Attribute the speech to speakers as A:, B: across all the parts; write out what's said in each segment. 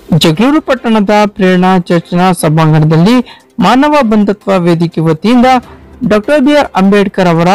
A: ಜಗಳೂರು ಪಟ್ಟಣದ ಪ್ರೇರಣಾ ಚರ್ಚ್ನ ಸಭಾಂಗಣದಲ್ಲಿ ಮಾನವ ಬಂಧುತ್ವ ವೇದಿಕೆ ವತಿಯಿಂದ ಡಾಕ್ಟರ್ ಬಿಆರ್ ಅಂಬೇಡ್ಕರ್ ಅವರ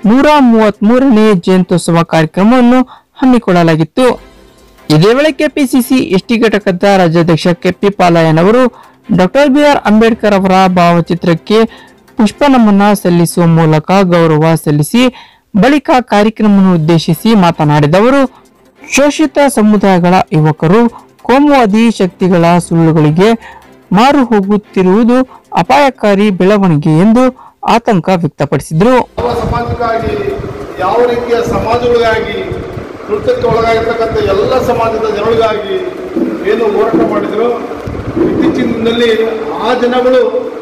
A: 133ನೇ ಜಯಂತ್ಯೋತ್ಸವ ಕಾರ್ಯಕ್ರಮವನ್ನು ಹಮ್ಮಿಕೊಳ್ಳಲಾಗಿತ್ತು. ಇದೇ ವೇಳೆ ಕೆಪಿಸಿಸಿ ಎಸ್ಟಿ ಘಟಕದ ರಾಜ್ಯಾಧ್ಯಕ್ಷ ಕೆಪಿ ಪಾಲಯ್ಯನ್ ಅವರು ಡಾಕ್ಟರ್ ಬಿಆರ್ ಅಂಬೇಡ್ಕರ್ ಅವರ ಭಾವಚಿತ್ರಕ್ಕೆ ಪುಷ್ಪ ನಮನ ಸಲ್ಲಿಸುವ ಮೂಲಕ ಗೌರವ ಸಲ್ಲಿಸಿ ಬಳಿಕ ಕಾರ್ಯಕ್ರಮವನ್ನು ಉದ್ದೇಶಿಸಿ ಮಾತನಾಡಿದವರು, ಶೋಷಿತ ಸಮುದಾಯಗಳ ಯುವಕರು ಕೋಮುವಾದಿ ಶಕ್ತಿಗಳ ಸುಳ್ಳುಗಳಿಗೆ ಮಾರು ಹೋಗುತ್ತಿರುವುದು ಅಪಾಯಕಾರಿ ಬೆಳವಣಿಗೆ ಎಂದು ಆತಂಕ ವ್ಯಕ್ತಪಡಿಸಿದರು.
B: ಸಮಾಜಕ್ಕಾಗಿ ಯಾವ ರೀತಿಯ ಸಮಾಜಗಳಿಗಾಗಿ ಕೃತ್ಯಕ್ಕೆ ಒಳಗಾಗಿರ್ತಕ್ಕಂಥ ಎಲ್ಲ ಸಮಾಜದ ಜನಗಳಿಗಾಗಿ ಏನು ಹೋರಾಟ ಮಾಡಿದ್ರು, ಇತ್ತೀಚಿನ ದಿನದಲ್ಲಿ ಆ ಜನಗಳು,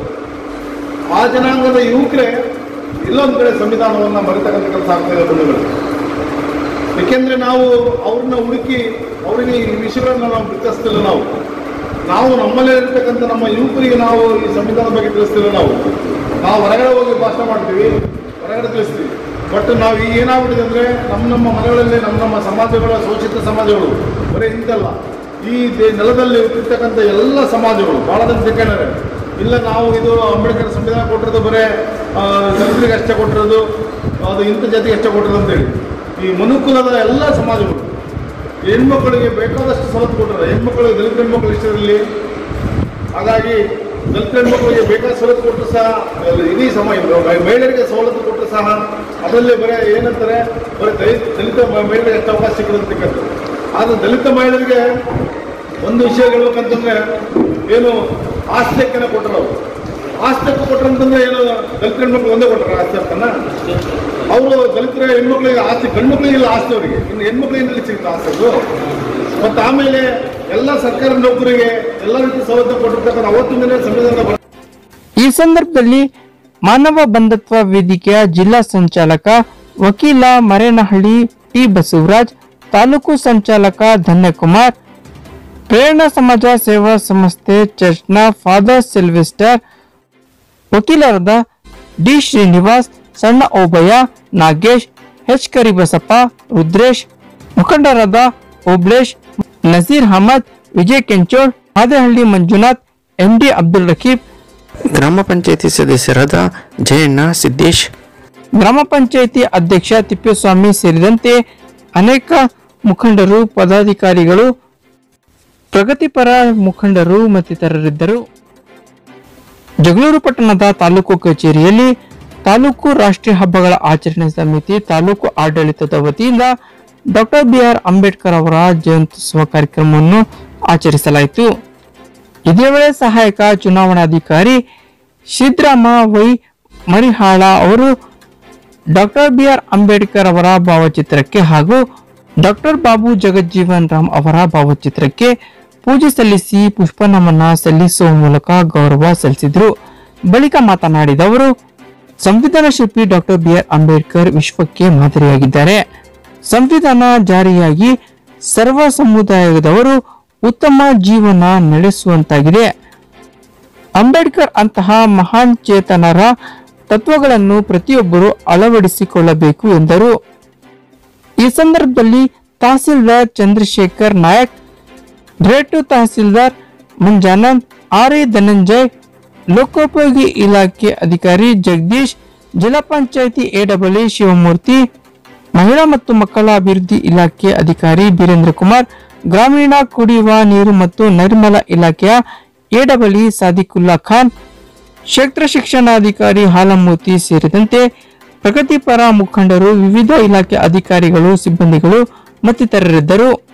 B: ಆ ಜನಾಂಗದ ಯುವಕರೇ ಇಲ್ಲೊಂದು ಕಡೆ ಸಂವಿಧಾನವನ್ನು ಮರೆತಕ್ಕಂಥ ಕೆಲಸ ಆಗ್ತಿದೆ ಬಂಧುಗಳು. ಏಕೆಂದರೆ ನಾವು ಅವ್ರನ್ನ ಹುಡುಕಿ ಅವರಿಗೆ ಈ ವಿಷಯಗಳನ್ನು ನಾವು ಬಿತ್ತಿಸ್ತಿಲ್ಲ. ನಾವು ನಮ್ಮಲ್ಲೇ ಇರ್ತಕ್ಕಂಥ ನಮ್ಮ ಯುವಕರಿಗೆ ನಾವು ಈ ಸಂವಿಧಾನದ ಬಗ್ಗೆ ತಿಳಿಸ್ತಿಲ್ಲ. ನಾವು ಹೊರಗಡೆ ಹೋಗಿ ಭಾಷಣ ಮಾಡ್ತೀವಿ, ಹೊರಗಡೆ ತಿಳಿಸ್ತೀವಿ. ಬಟ್ ನಾವು ಈಗ ಏನಾಗ್ಬಿಟ್ಟಿದೆ ಅಂದರೆ ನಮ್ಮ ಮನೆಗಳಲ್ಲಿ ನಮ್ಮ ಸಮಾಜಗಳ, ಶೋಷಿತ ಸಮಾಜಗಳು ಬರೀ ಇಂತಲ್ಲ, ಈ ನೆಲದಲ್ಲಿ ಇರ್ತಕ್ಕಂಥ ಎಲ್ಲ ಸಮಾಜಗಳು ಭಾಳ ಜನ ತಿಳ್ಕೊಂಡಾರೆ. ಇಲ್ಲ ನಾವು ಇದು ಅಂಬೇಡ್ಕರ್ ಸಂವಿಧಾನ ಕೊಟ್ಟಿರೋದು ಬರೀ ದಲಿತರಿಗೆ ಅಷ್ಟೇ ಕೊಟ್ಟಿರೋದು, ಅದು ಇಂಥ ಜಾತಿಗೆ ಅಷ್ಟೇ ಕೊಟ್ಟಿರೋದು ಅಂತೇಳಿ ಈ ಮನುಕುಲದ ಎಲ್ಲ ಸಮಾಜಗಳು ಹೆಣ್ಮಕ್ಕಳಿಗೆ ಬೇಕಾದಷ್ಟು ಸವಲತ್ತು ಕೊಟ್ಟರೆ, ಹೆಣ್ಮಕ್ಕಳಿಗೆ ದಲಿತ ಹೆಣ್ಮಕ್ಳು ಇಷ್ಟರಲ್ಲಿ. ಹಾಗಾಗಿ ದಲಿತ ಹೆಣ್ಮಕ್ಳಿಗೆ ಬೇಕಾದ ಸವಲತ್ತು ಕೊಟ್ಟರು ಸಹ ಇಡೀ ಮಹಿಳೆಯರಿಗೆ ಸವಲತ್ತು ಕೊಟ್ಟರು ಸಹ ಅದರಲ್ಲಿ ಬರೀ ಏನಂತಾರೆ, ಬರೀ ದಲಿತ ಮಹಿಳೆಯರಿಗೆ ಎಷ್ಟು ಅವಕಾಶ ಸಿಕ್ಕದಂತಕ್ಕಂಥ. ಆದರೆ ದಲಿತ ಮಹಿಳೆಯರಿಗೆ ಒಂದು ವಿಷಯ ಹೇಳ್ಬೇಕಂತಂದ್ರೆ ಏನು ಆಸ್ತಿ ಹಕ್ಕನ್ನು ಕೊಟ್ಟರು. ಆಸ್ತಿ ಹಕ್ಕು ಕೊಟ್ಟರಂತಂದ್ರೆ ಏನು ದಲಿತ ಹೆಣ್ಮಕ್ಳು ಒಂದೇ ಕೊಟ್ಟರು ಆಸ್ತಿ ಹಕ್ಕನ್ನು. ಅವರು ದಲಿತರ ಹೆಣ್ಮಕ್ಳಿಗೆ ಆಸ್ತಿ, ಗಂಡ್ಮಕ್ಳಿಗೆ ಇಲ್ಲ ಆಸ್ತಿ, ಅವರಿಗೆ ಇನ್ನು ಹೆಣ್ಮಕ್ಳಿಗೆ ಸಿಗುತ್ತೆ ಆಸ್ತಿದ್ದು. ಮತ್ತು ಆಮೇಲೆ ಎಲ್ಲ ಸರ್ಕಾರಿ ನೌಕರಿಗೆ ಎಲ್ಲ ರೀತಿ ಸವಲತ್ತು ಕೊಟ್ಟಿರ್ತಕ್ಕಂಥ ಅವತ್ತಿನ ಸಂವಿಧಾನದ.
A: ಈ ಸಂದರ್ಭದಲ್ಲಿ ಮಾನವ ಬಂಧುತ್ವ ವೇದಿಕೆಯ ಜಿಲ್ಲಾ ಸಂಚಾಲಕ ವಕೀಲ ಮರೇನಹಳ್ಳಿ ಟಿ ಬಸವರಾಜ್, ತಾಲೂಕು ಸಂಚಾಲಕ ಧನ್ಯಕುಮಾರ್, ಪ್ರೇರಣಾ ಸಮಾಜ ಸೇವಾ ಸಂಸ್ಥೆ ಚರ್ಚ್ನ ಫಾದರ್ ಸಿಲ್ವೆಸ್ಟರ್, ವಕೀಲರಾದ ಡಿ ಶ್ರೀನಿವಾಸ್, ಸಣ್ಣ ಓಬಯ್ಯ, ನಾಗೇಶ್, ಎಚ್ ಕರಿಬಸಪ್ಪ, ರುದ್ರೇಶ್, ಮುಖಂಡರಾದ ಓಬ್ಳೇಶ್, ನಜೀರ್ ಅಹಮದ್, ವಿಜಯ್ ಕೆಂಚೋಡ್, ಮಾದೇಹಳ್ಳಿ ಮಂಜುನಾಥ್, ಎಂಡಿ ಅಬ್ದುಲ್ ರಕೀಬ್,
C: ಗ್ರಾಮ ಪಂಚಾಯಿತಿ ಸದಸ್ಯರಾದ ಜಯಣ್ಣ, ಸಿದ್ದೇಶ್,
A: ಗ್ರಾಮ ಪಂಚಾಯಿತಿ ಅಧ್ಯಕ್ಷ ತಿಪ್ಪೇಸ್ವಾಮಿ ಸೇರಿದಂತೆ ಅನೇಕ ಮುಖಂಡರು, ಪದಾಧಿಕಾರಿಗಳು, ಪ್ರಗತಿಪರ ಮುಖಂಡರು ಮತ್ತಿತರರಿದ್ದರು. ಜಗಳೂರು ಪಟ್ಟಣದ ತಾಲೂಕು ಕಚೇರಿಯಲ್ಲಿ ತಾಲೂಕು ರಾಷ್ಟ್ರೀಯ ಹಬ್ಬಗಳ ಆಚರಣೆ ಸಮಿತಿ ತಾಲೂಕು ಆಡಳಿತದ ವತಿಯಿಂದ ಡಾಕ್ಟರ್ ಬಿಆರ್ ಅಂಬೇಡ್ಕರ್ ಅವರ ಜಯಂತ್ಯೋತ್ಸವ ಕಾರ್ಯಕ್ರಮವನ್ನು ಆಚರಿಸಲಾಯಿತು. ಇದೇ ವೇಳೆ ಸಹಾಯಕ ಚುನಾವಣಾಧಿಕಾರಿ ಸಿದ್ರಾಮ ವೈ ಮರಿಹಾಳ ಅವರು ಡಾಕ್ಟರ್ ಬಿಆರ್ ಅಂಬೇಡ್ಕರ್ ಅವರ ಭಾವಚಿತ್ರಕ್ಕೆ ಹಾಗೂ ಡಾಕ್ಟರ್ ಬಾಬು ಜಗಜ್ಜೀವನ್ ರಾಮ್ ಅವರ ಭಾವಚಿತ್ರಕ್ಕೆ ಪೂಜೆ ಸಲ್ಲಿಸಿ ಪುಷ್ಪ ನಮನ ಸಲ್ಲಿಸುವ ಮೂಲಕ ಗೌರವ ಸಲ್ಲಿಸಿದರು. ಬಳಿಕ ಮಾತನಾಡಿದವರು, ಸಂವಿಧಾನ ಶಿಲ್ಪಿ ಡಾಕ್ಟರ್ ಬಿಆರ್ ಅಂಬೇಡ್ಕರ್ ವಿಶ್ವಕ್ಕೆ ಮಾದರಿಯಾಗಿದ್ದಾರೆ. ಸಂವಿಧಾನ ಜಾರಿಯಾಗಿ ಸರ್ವ ಸಮುದಾಯದವರು ಉತ್ತಮ ಜೀವನ ನಡೆಸುವಂತಾಗಿದೆ. ಅಂಬೇಡ್ಕರ್ ಅಂತಹ ಮಹಾನ್ ಚೇತನರ ತತ್ವಗಳನ್ನು ಪ್ರತಿಯೊಬ್ಬರು ಅಳವಡಿಸಿಕೊಳ್ಳಬೇಕು ಎಂದರು. ಈ ಸಂದರ್ಭದಲ್ಲಿ tahsildar Chandrashekhar Nayak, grade tahsildar Manjanand, R A Dhananjay, ಲೋಕೋಪಯೋಗಿ ಇಲಾಖೆ ಅಧಿಕಾರಿ ಜಗದೀಶ್, ಜಿಲ್ಲಾ ಪಂಚಾಯಿತಿ ಎಡಬ್ಲ್ಯೂ ಶಿವಮೂರ್ತಿ, ಮಹಿಳಾ ಮತ್ತು ಮಕ್ಕಳ ಅಭಿವೃದ್ಧಿ ಇಲಾಖೆ ಅಧಿಕಾರಿ ಬೀರೇಂದ್ರ ಕುಮಾರ್, ಗ್ರಾಮೀಣ ಕುಡಿಯುವ ನೀರು ಮತ್ತು ನೈರ್ಮಲ್ಯ ಇಲಾಖೆಯ ಎಡಬ್ಲ್ಯೂ ಸಾದಿಕುಲ್ಲಾ ಖಾನ್, ಕ್ಷೇತ್ರ ಶಿಕ್ಷಣಾಧಿಕಾರಿ ಹಾಲಮೂರ್ತಿ ಸೇರಿದಂತೆ ಪ್ರಗತಿಪರ ಮುಖಂಡರು, ವಿವಿಧ ಇಲಾಖೆ ಅಧಿಕಾರಿಗಳು, ಸಿಬ್ಬಂದಿಗಳು ಮತ್ತಿತರರಿದ್ದರು.